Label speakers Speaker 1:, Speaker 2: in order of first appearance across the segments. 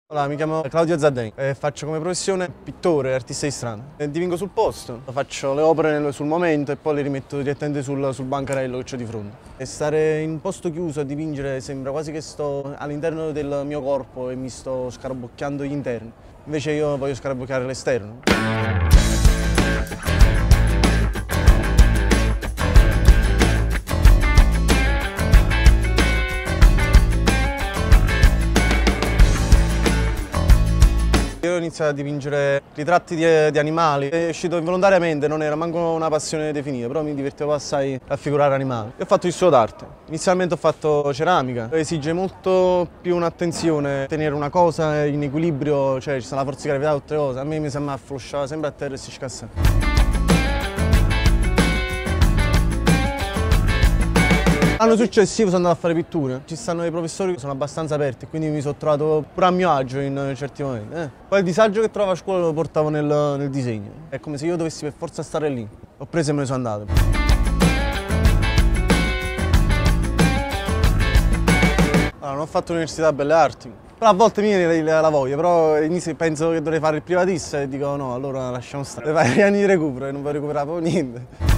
Speaker 1: Allora, mi chiamo Claudio Zaddei e faccio come professione pittore e artista di strada. Dipingo sul posto, faccio le opere sul momento e poi le rimetto direttamente sul bancarello che ho di fronte. E stare in un posto chiuso a dipingere sembra quasi che sto all'interno del mio corpo e mi sto scarabocchiando gli interni. Invece io voglio scarabocchiare l'esterno. Io ho iniziato a dipingere ritratti di animali, è uscito involontariamente, non era manco una passione definita, però mi divertivo assai a raffigurare animali. Io ho fatto il studio d'arte, inizialmente ho fatto ceramica, esige molto più un'attenzione, tenere una cosa in equilibrio, cioè ci sta la forza di gravità e tutte cose, a me mi sembra afflosciava sempre a terra e si scassava. L'anno successivo sono andato a fare pittura, ci stanno dei professori che sono abbastanza aperti, quindi mi sono trovato pure a mio agio in certi momenti. Poi il disagio che trovo a scuola lo portavo nel disegno, è come se io dovessi per forza stare lì. Ho preso e me ne sono andato. Allora, non ho fatto l'università Belle Arti, però a volte mi viene la voglia, però penso che dovrei fare il privatista e dico no, allora lasciamo stare. Devo fare gli anni di recupero e non voglio recuperare proprio niente.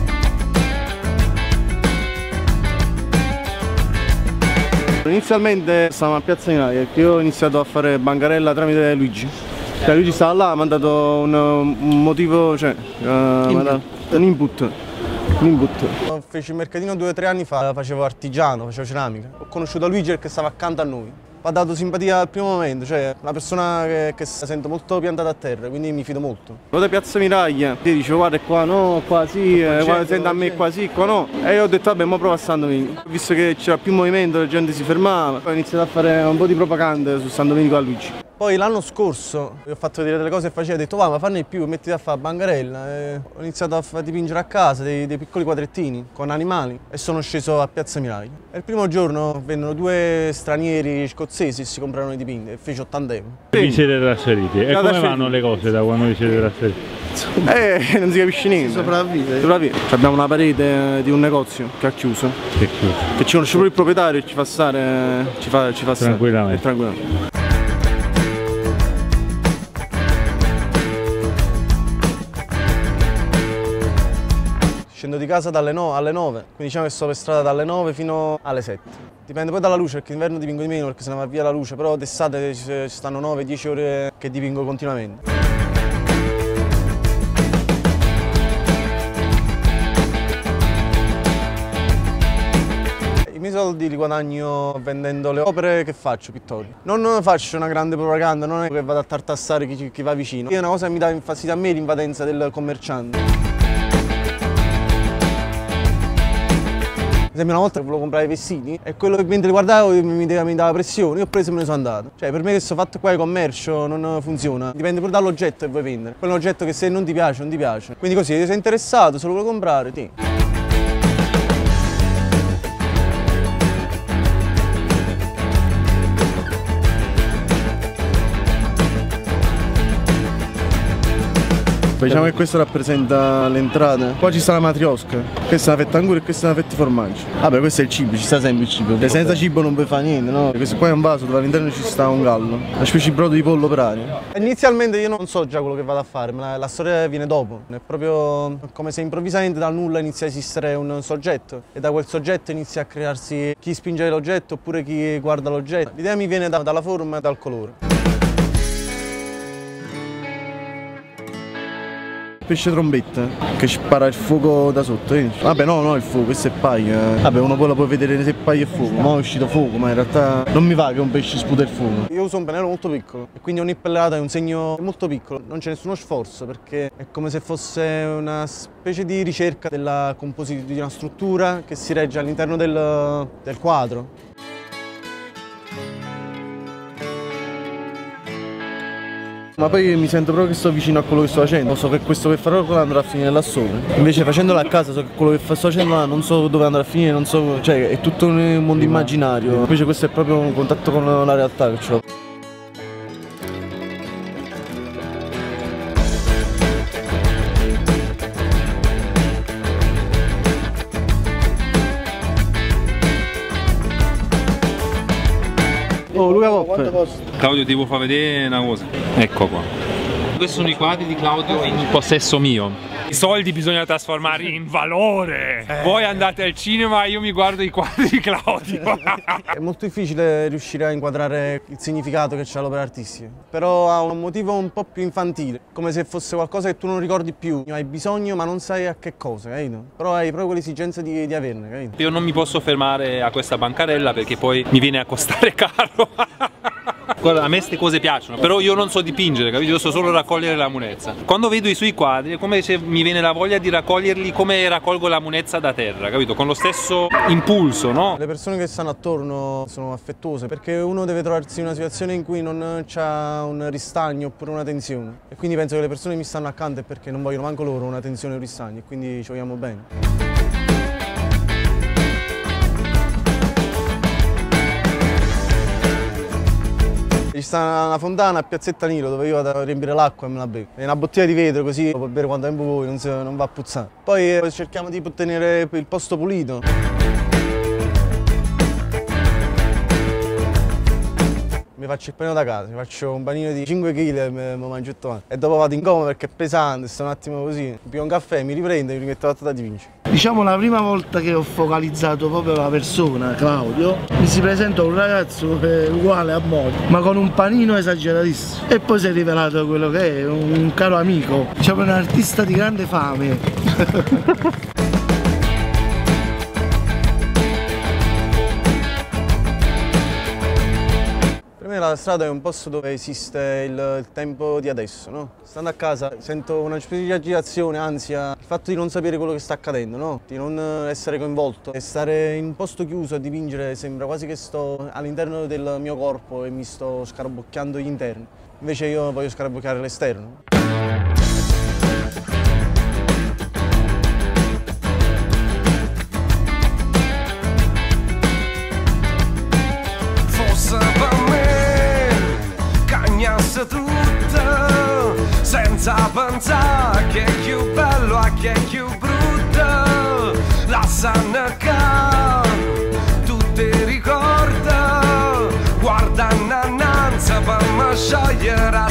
Speaker 1: Inizialmente stavamo a Piazza Minaia, perché io ho iniziato a fare bancarella tramite Luigi. Cioè Luigi stava là, mi ha dato un motivo, cioè un input. Feci il mercatino 2 o 3 anni fa, facevo artigiano, facevo ceramica. Ho conosciuto Luigi perché stava accanto a noi. Mi ha dato simpatia al primo momento, cioè una persona che si sente molto piantata a terra, quindi mi fido molto. Vado a Piazza Miraglia, ti dicevo guarda qua no, qua sì, qua sente a me qua sì, qua no. E io ho detto vabbè, mo provo a San Domenico. Visto che c'era più movimento, la gente si fermava, poi ho iniziato a fare un po' di propaganda su San Domenico a Luigi. Poi l'anno scorso ho fatto vedere delle cose che facevo, ho detto va ma fanne di più, mettiti a fare bancarella. E ho iniziato a dipingere a casa dei piccoli quadrettini con animali e sono sceso a Piazza Miraglia. E il primo giorno vennero 2 stranieri scozzesi e si comprarono i dipinti e feci 80 euro.
Speaker 2: Vi siete trasferiti e come vanno le cose da quando vi siete trasferiti?
Speaker 1: Non si capisce niente. Sopravvive. Abbiamo una parete di un negozio che ha chiuso. Che ci conosce pure il proprietario e ci fa stare. Ci fa
Speaker 2: tranquillamente.
Speaker 1: Tranquillamente. Scendo di casa alle 9, quindi diciamo che sto per strada dalle 9 fino alle 7. Dipende poi dalla luce, perché d'inverno dipingo di meno perché se ne va via la luce, però d'estate ci stanno 9-10 ore che dipingo continuamente. I miei soldi li guadagno vendendo le opere che faccio, pittori. Non faccio una grande propaganda, non è che vado a tartassare chi va vicino. È una cosa che mi dà fastidio a me l'invadenza del commerciante. Per esempio una volta volevo comprare i vestiti e quello che mentre li guardavo mi dava pressione, io ho preso e me ne sono andato. Cioè per me che sto fatto qua di commercio non funziona, dipende pure dall'oggetto che vuoi vendere. Quello è un oggetto che se non ti piace, non ti piace. Quindi così, se sei interessato, se lo vuoi comprare, ti. Diciamo che questo rappresenta l'entrata. Qua ci sta la matriosca, questa è una fetta angura e questa è una fetta di formaggio. Vabbè, questo è il cibo, ci sta sempre il cibo. Senza cibo non puoi fare niente, no? Questo qua è un vaso dove all'interno ci sta un gallo, una specie di brodo di pollo per aria. Inizialmente io non so già quello che vado a fare, ma la storia viene dopo. È proprio come se improvvisamente dal nulla inizia a esistere un soggetto e da quel soggetto inizia a crearsi chi spinge l'oggetto oppure chi guarda l'oggetto. L'idea mi viene dalla forma e dal colore. Pesce trombetta che spara il fuoco da sotto, vedi? Vabbè no, il fuoco, questo è paio. Vabbè uno poi lo può vedere se è paio e fuoco, ma è uscito fuoco, ma in realtà non mi va che un pesce sputa il fuoco. Io uso un pennello molto piccolo e quindi ogni pellata è un segno molto piccolo, non c'è nessuno sforzo perché è come se fosse una specie di ricerca della composizione di una struttura che si regge all'interno del quadro. Ma poi mi sento proprio che sto vicino a quello che sto facendo, so che questo che farò andrà a finire là sopra. Invece facendolo a casa so che quello che sto facendo là non so dove andrà a finire, non so, cioè è tutto un mondo immaginario. Invece questo è proprio un contatto con la realtà che ho. Oh, Luca Poppe. Quanto costa?
Speaker 3: Claudio, ti devo far vedere una cosa. Ecco qua. Questi sono i quadri di Claudio in possesso mio. I soldi bisogna trasformare in valore. Voi andate al cinema, io mi guardo i quadri di Claudio.
Speaker 1: È molto difficile riuscire a inquadrare il significato che c'ha l'opera artistica, però ha un motivo un po' più infantile, come se fosse qualcosa che tu non ricordi più. Hai bisogno ma non sai a che cosa, capito? Però hai proprio l'esigenza di averne, capito?
Speaker 3: Io non mi posso fermare a questa bancarella perché poi mi viene a costare caro. Guarda, a me queste cose piacciono, però io non so dipingere, capito? Io so solo raccogliere la munezza. Quando vedo i suoi quadri è come se mi viene la voglia di raccoglierli come raccolgo la munezza da terra, capito? Con lo stesso impulso, no?
Speaker 1: Le persone che stanno attorno sono affettuose perché uno deve trovarsi in una situazione in cui non c'ha un ristagno oppure una tensione. E quindi penso che le persone che mi stanno accanto è perché non vogliono manco loro una tensione o un ristagno e quindi ci vogliamo bene. Ci sta una fontana a Piazzetta Nilo dove io vado a riempire l'acqua e me la bevo. È una bottiglia di vetro così puoi bere quanto tempo vuoi, non va a puzzare. Poi cerchiamo di tenere il posto pulito. Mi faccio il panino da casa, mi faccio un panino di 5 kg e me lo mangio tutto. E dopo vado in coma perché è pesante, sto un attimo così. Mi bevo un caffè, mi riprendo e mi rimetto la tata di vinci.
Speaker 4: Diciamo la prima volta che ho focalizzato proprio la persona, Claudio, mi si presenta un ragazzo uguale a Mori, ma con un panino esageratissimo. E poi si è rivelato quello che è, un caro amico, diciamo un artista di grande fame.
Speaker 1: Per me la strada è un posto dove esiste il tempo di adesso, no? Stando a casa sento una specie di agitazione, ansia, il fatto di non sapere quello che sta accadendo, no? Di non essere coinvolto. E stare in un posto chiuso a dipingere sembra quasi che sto all'interno del mio corpo e mi sto scarabocchiando gli interni. Invece io voglio scarabocchiare l'esterno.
Speaker 5: Tutto senza pensare che è più bello e che è più brutto, la sanno che tu ti ricorda, guarda innanzi per me scegliere